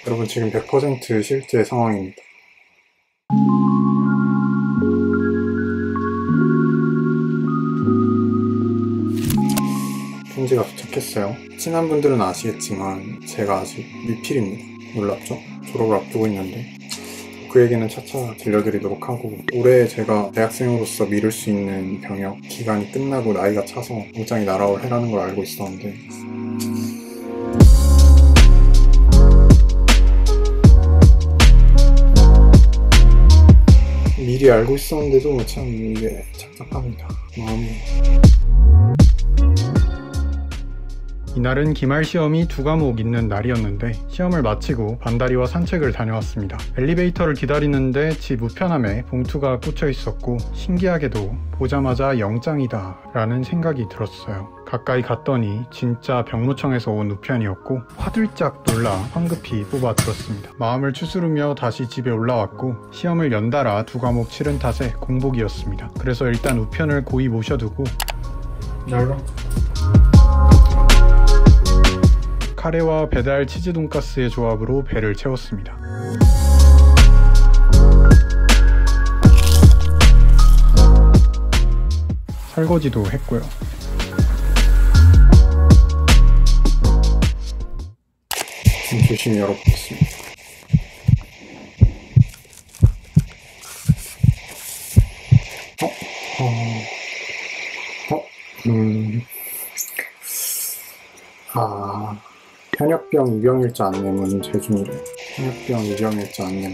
여러분 지금 100% 실제 상황입니다. 편지가 도착했어요. 친한 분들은 아시겠지만 제가 아직 미필입니다. 놀랍죠? 졸업을 앞두고 있는데 그 얘기는 차차 들려드리도록 하고, 올해 제가 대학생으로서 미룰 수 있는 병역 기간이 끝나고 나이가 차서 영장이 날아올 해라는 걸 알고 있었는데, 미리 알고 있었는데도 참 이게 착잡합니다. 마음이. 이날은 기말 시험이 2과목 있는 날이었는데 시험을 마치고 반다리와 산책을 다녀왔습니다. 엘리베이터를 기다리는데 집 우편함에 봉투가 꽂혀 있었고, 신기하게도 보자마자 영장이다 라는 생각이 들었어요. 가까이 갔더니 진짜 병무청에서 온 우편이었고 화들짝 놀라 황급히 뽑아들었습니다. 마음을 추스르며 다시 집에 올라왔고, 시험을 연달아 2과목 치른 탓에 공복이었습니다. 그래서 일단 우편을 고이 모셔두고 카레와 배달 치즈 돈가스의 조합으로 배를 채웠습니다. 설거지도 했고요. 조심히 열어보겠습니다. 현역병 입영일자 안내문 제중이래. 현역병 입영일자 안내문.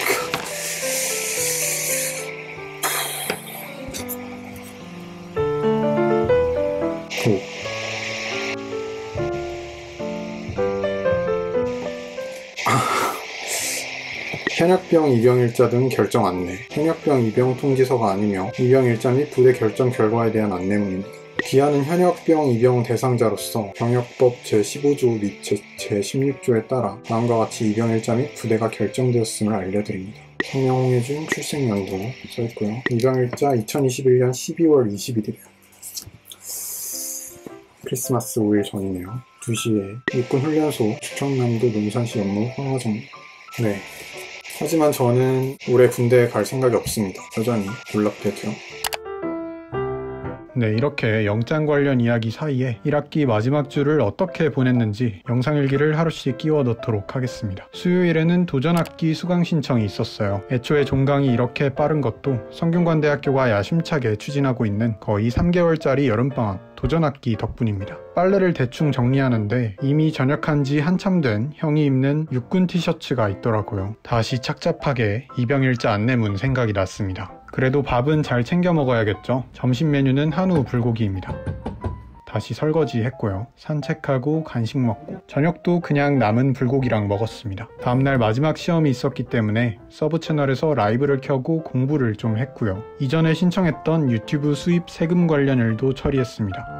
현역병 입영일자 등 결정 안내. 현역병 입영 통지서가 아니며 입영일자 및 부대 결정 결과에 대한 안내문입니다. 기한은 현역병 입영 대상자로서 병역법 제15조 및 제16조에 따라 다음과 같이 입영일자 및 부대가 결정되었음을 알려드립니다. 성명 홍해준 출생연도 써있고요. 입영일자 2021년 12월 21일이에요. 크리스마스 5일 전이네요. 2시에 육군훈련소 충청남도 논산시 업무 황화정. 네. 하지만 저는 올해 군대에 갈 생각이 없습니다. 여전히 몰락되죠. 네, 이렇게 영장 관련 이야기 사이에 1학기 마지막 주를 어떻게 보냈는지 영상일기를 하루씩 끼워 넣도록 하겠습니다. 수요일에는 도전학기 수강 신청이 있었어요. 애초에 종강이 이렇게 빠른 것도 성균관대학교가 야심차게 추진하고 있는 거의 3개월짜리 여름방학 도전학기 덕분입니다. 빨래를 대충 정리하는데 이미 전역한 지 한참 된 형이 입는 육군 티셔츠가 있더라고요. 다시 착잡하게 입영일자 안내문 생각이 났습니다. 그래도 밥은 잘 챙겨 먹어야겠죠. 점심 메뉴는 한우 불고기입니다. 다시 설거지 했고요. 산책하고 간식 먹고, 저녁도 그냥 남은 불고기랑 먹었습니다. 다음날 마지막 시험이 있었기 때문에 서브 채널에서 라이브를 켜고 공부를 좀 했고요. 이전에 신청했던 유튜브 수입 세금 관련 일도 처리했습니다.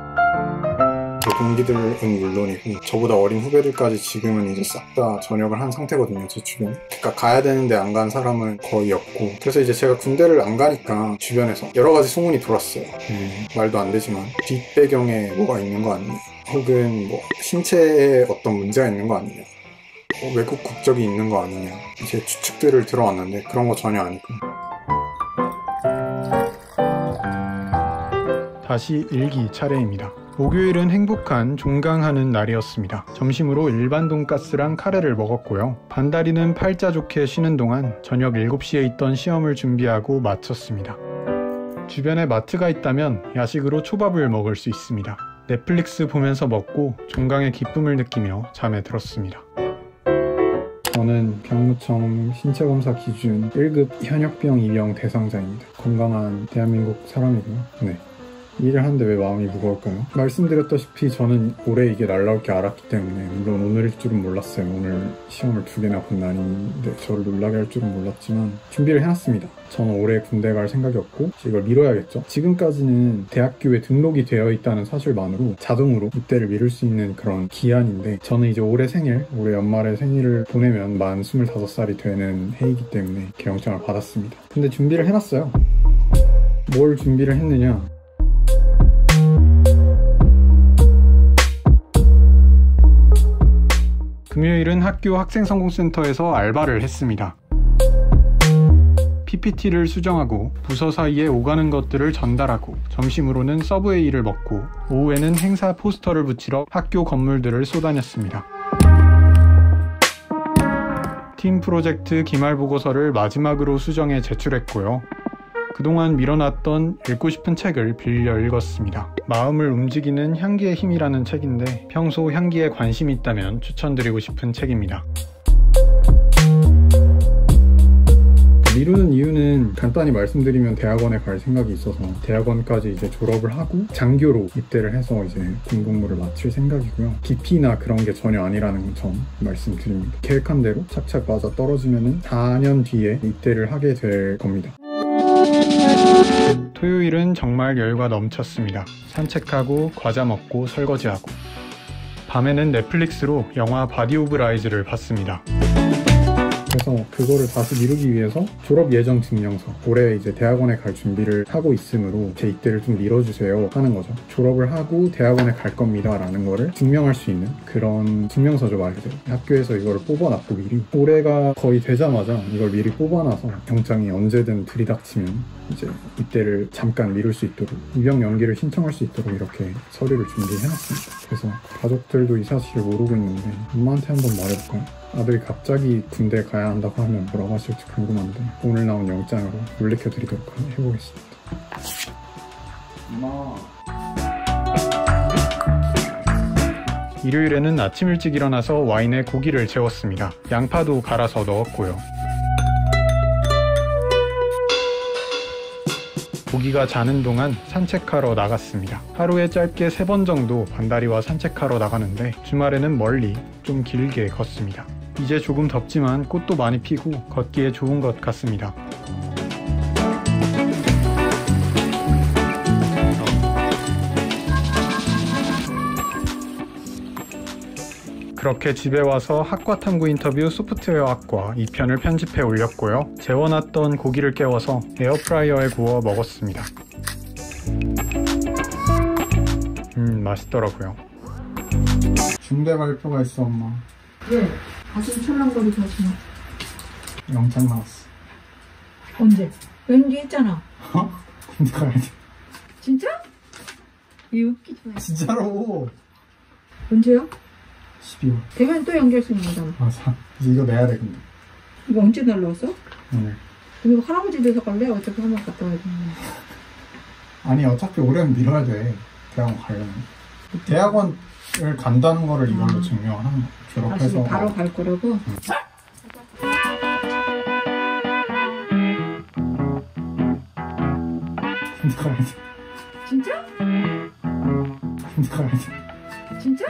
동기들은 물론이고 저보다 어린 후배들까지 지금은 이제 싹 다 전역을 한 상태거든요, 제 주변에. 그러니까 가야 되는데 안 간 사람은 거의 없고, 그래서 이제 제가 군대를 안 가니까 주변에서 여러 가지 소문이 돌았어요. 말도 안 되지만 뒷배경에 뭐가 있는 거 아니냐, 혹은 뭐 신체에 어떤 문제가 있는 거 아니냐, 외국 국적이 있는 거 아니냐, 제 추측들을 들어왔는데 그런 거 전혀 아니고. 다시 일기 차례입니다. 목요일은 행복한 종강하는 날이었습니다. 점심으로 일반 돈가스랑 카레를 먹었고요. 반다리는 팔자 좋게 쉬는 동안 저녁 7시에 있던 시험을 준비하고 마쳤습니다. 주변에 마트가 있다면 야식으로 초밥을 먹을 수 있습니다. 넷플릭스 보면서 먹고 종강의 기쁨을 느끼며 잠에 들었습니다. 저는 병무청 신체검사 기준 1급 현역병 입영 대상자입니다. 건강한 대한민국 사람이고요. 네. 일을 하는데 왜 마음이 무거울까요? 말씀드렸다시피 저는 올해 이게 날라올 게 알았기 때문에, 물론 오늘일 줄은 몰랐어요. 오늘 시험을 2개나 본 날인데 저를 놀라게 할 줄은 몰랐지만 준비를 해놨습니다. 저는 올해 군대 갈 생각이 없고 이걸 미뤄야겠죠. 지금까지는 대학교에 등록이 되어 있다는 사실만으로 자동으로 입대를 미룰 수 있는 그런 기한인데, 저는 이제 올해 연말에 생일을 보내면 만 25살이 되는 해이기 때문에 개영장을 받았습니다. 근데 준비를 해놨어요. 뭘 준비를 했느냐, 금요일은 학교 학생성공센터에서 알바를 했습니다. PPT를 수정하고 부서 사이에 오가는 것들을 전달하고, 점심으로는 서브웨이를 먹고, 오후에는 행사 포스터를 붙이러 학교 건물들을 쏘다녔습니다. 팀 프로젝트 기말보고서를 마지막으로 수정해 제출했고요. 그동안 밀어놨던 읽고 싶은 책을 빌려 읽었습니다. 마음을 움직이는 향기의 힘이라는 책인데, 평소 향기에 관심이 있다면 추천드리고 싶은 책입니다. 미루는 이유는 간단히 말씀드리면 대학원에 갈 생각이 있어서 대학원까지 이제 졸업을 하고 장교로 입대를 해서 이제 군복무를 마칠 생각이고요. 깊이나 그런 게 전혀 아니라는 점 말씀드립니다. 계획한 대로 착착 맞아 떨어지면은 4년 뒤에 입대를 하게 될 겁니다. 토요일은 정말 열과 넘쳤습니다. 산책하고 과자 먹고 설거지하고, 밤에는 넷플릭스로 영화 바디 오브 라이즈를 봤습니다. 그래서 그거를 다시 미루기 위해서 졸업 예정 증명서, 올해 이제 대학원에 갈 준비를 하고 있으므로 제 입대를 좀 미뤄주세요 하는 거죠. 졸업을 하고 대학원에 갈 겁니다 라는 거를 증명할 수 있는 그런 증명서죠, 말 그대로. 학교에서 이거를 뽑아놨고 미리 올해가 거의 되자마자 이걸 미리 뽑아놔서 경장이 언제든 들이닥치면 이제 입대를 잠깐 미룰 수 있도록, 입영 연기를 신청할 수 있도록 이렇게 서류를 준비해놨습니다. 그래서 가족들도 이 사실을 모르고 있는데 엄마한테 한번 말해볼까요? 아들이 갑자기 군대 가야 한다고 하면 뭐라고 하실지 궁금한데 오늘 나온 영장으로 물리켜드리도록 해보겠습니다. 엄마. 일요일에는 아침 일찍 일어나서 와인에 고기를 재웠습니다. 양파도 갈아서 넣었고요. 고기가 자는 동안 산책하러 나갔습니다. 하루에 짧게 3번 정도 반다리와 산책하러 나가는데 주말에는 멀리 좀 길게 걷습니다. 이제 조금 덥지만 꽃도 많이 피고 걷기에 좋은 것 같습니다. 그렇게 집에 와서 학과탐구 인터뷰 소프트웨어학과 2편을 편집해 올렸고요. 재워놨던 고기를 깨워서 에어프라이어에 구워 먹었습니다. 맛있더라고요. 중대 발표가 있어, 엄마. 왜? 가슴 철렁거리고 하지 마. 영장 나왔어. 언제? 왠지 했잖아. 군대 가야 돼. 진짜? 이 웃기지 마. 진짜로. 언제요? 12월. 되면 또 연결 수 있는 거잖아. 맞아. 이제 이거 내야 돼, 근데. 이거 언제 날라왔어? 오늘. 이거 할아버지 돼서 갈래? 어차피 한번 갔다 와야 돼. 아니, 어차피 올해는 미뤄야 돼. 대학원 가려면. 대학원을 간다는 거를 이걸로 증명하는 거. 졸업해서. 바로 갈 거라고? 군대 가야 돼. 진짜? 군대 가야 돼. 진짜?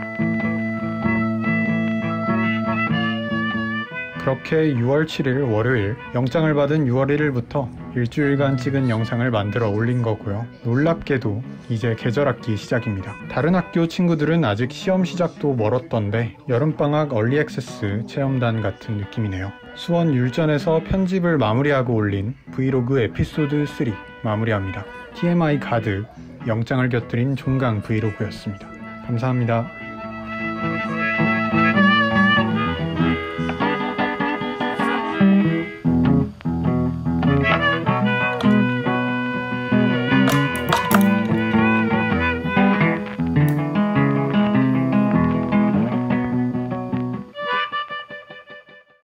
그렇게 6월 7일 월요일 영장을 받은 6월 1일부터 일주일간 찍은 영상을 만들어 올린 거고요. 놀랍게도 이제 계절학기 시작입니다. 다른 학교 친구들은 아직 시험 시작도 멀었던데 여름방학 얼리 액세스 체험단 같은 느낌이네요. 수원 율전에서 편집을 마무리하고 올린 브이로그 에피소드 3 마무리합니다. TMI 가득 영장을 곁들인 종강 브이로그였습니다. 감사합니다.